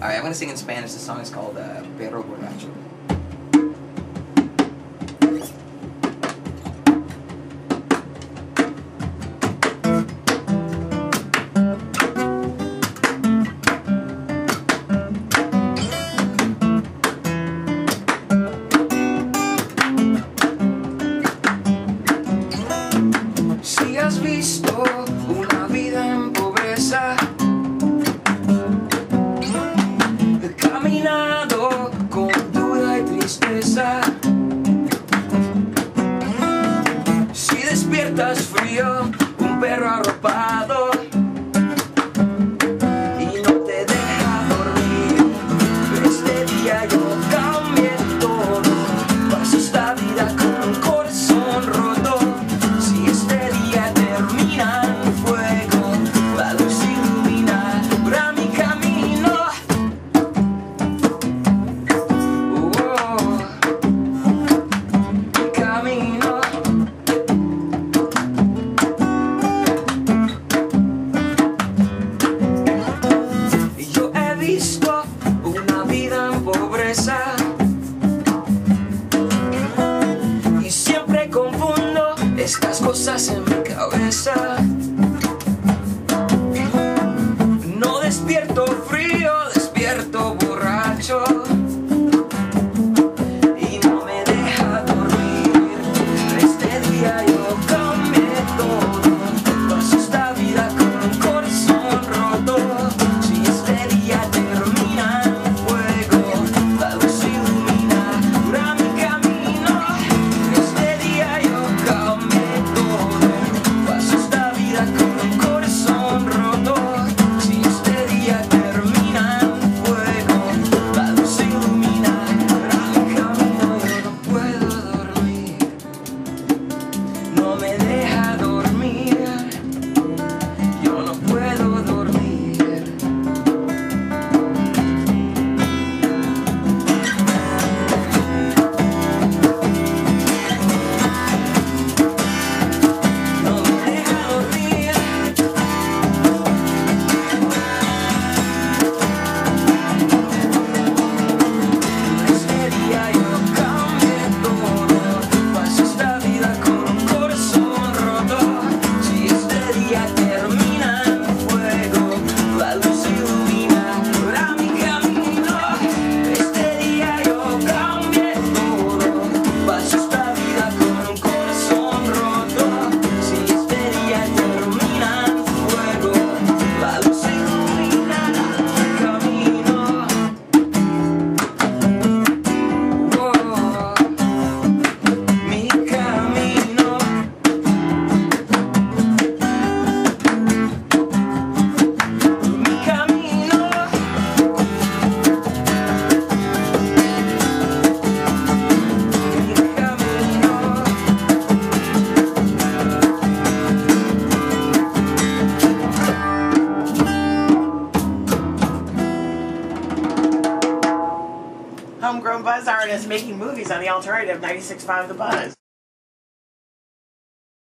Alright, I'm gonna sing in Spanish. The song is called Perro Borracho. Si has visto una vida en pobreza, he caminado con duda y tristeza. Si despiertas frío, un perro arropado y no te deja dormir, este día yo cambié todo, paso esta vida con un corazón roto. Si este día termina en fuego, la luz iluminará mi camino. Mi camino. Yo he visto una vida en pobreza y siempre confundo estas cosas en mi cabeza. No despierto frío, despierto borracho y no me deja dormir. Este día yo cambié todo, paso esta vida con un corazón roto. Si este día termina en fuego, la luz iluminará mi camino. Este día yo cambié todo, paso esta vida con un corazón roto. Si este día termina en fuego, la luz iluminará mi camino. Yo no puedo dormir, no me deja dormir. Yo no puedo dormir. No me deja dormir. Este día yo cambié todo, paso esta vida con un corazón roto. Si este día termina en fuego, la luz iluminará mi camino. Este día yo cambié todo, paso esta vida con un corazón roto. Si este día termina en fuego, la luz iluminará mi camino. Mi camino. Mi camino. Mi camino. Homegrown buzz artist making movies on the alternative 96.5 The Buzz.